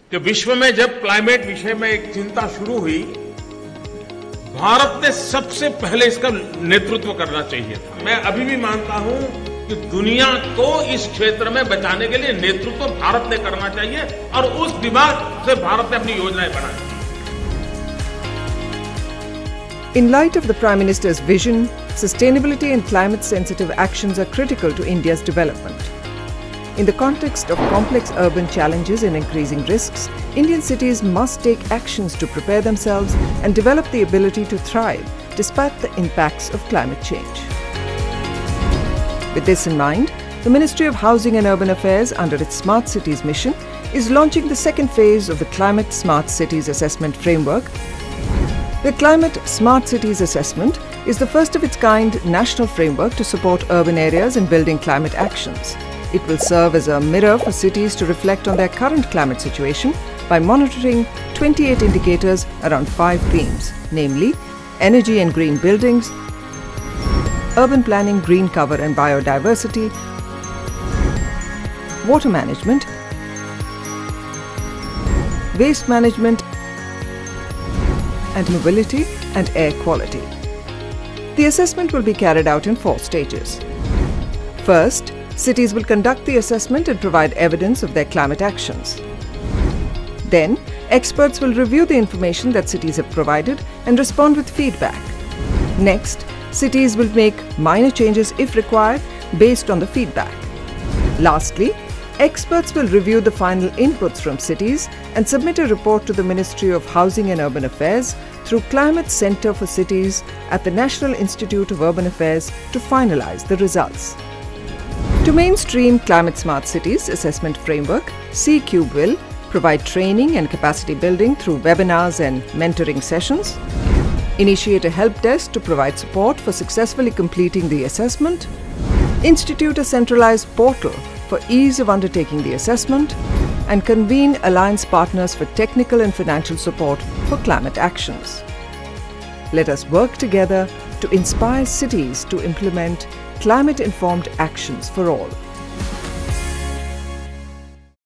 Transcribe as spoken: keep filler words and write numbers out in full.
कि विश्व में जब क्लाइमेट विषय में एक चिंता शुरू हुई, भारत ने सबसे पहले इसका नेतृत्व करना चाहिए था। मैं अभी भी मानता हूं कि दुनिया को इस क्षेत्र में बचाने के लिए नेतृत्व भारत ने करना चाहिए और उस दिमाग से भारत ने अपनी योजनाएं बनाई। In light of the Prime Minister's vision, sustainability and climate-sensitive actions are critical to India's development. In the context of complex urban challenges and increasing risks, Indian cities must take actions to prepare themselves and develop the ability to thrive despite the impacts of climate change. With this in mind, the Ministry of Housing and Urban Affairs, under its Smart Cities mission, is launching the second phase of the Climate Smart Cities Assessment Framework. The Climate Smart Cities Assessment is the first of its kind national framework to support urban areas in building climate actions. It will serve as a mirror for cities to reflect on their current climate situation by monitoring twenty-eight indicators around five themes, namely energy and green buildings, urban planning, green cover and biodiversity, water management, waste management, and mobility and air quality. The assessment will be carried out in four stages. First, cities will conduct the assessment and provide evidence of their climate actions. Then, experts will review the information that cities have provided and respond with feedback. Next, cities will make minor changes if required based on the feedback. Lastly, experts will review the final inputs from cities and submit a report to the Ministry of Housing and Urban Affairs through Climate Centre for Cities at the National Institute of Urban Affairs to finalize the results. To mainstream Climate Smart Cities Assessment Framework, C-Cube will provide training and capacity building through webinars and mentoring sessions, initiate a help desk to provide support for successfully completing the assessment, institute a centralized portal for ease of undertaking the assessment, and convene alliance partners for technical and financial support for climate actions. Let us work together to inspire cities to implement climate-informed actions for all.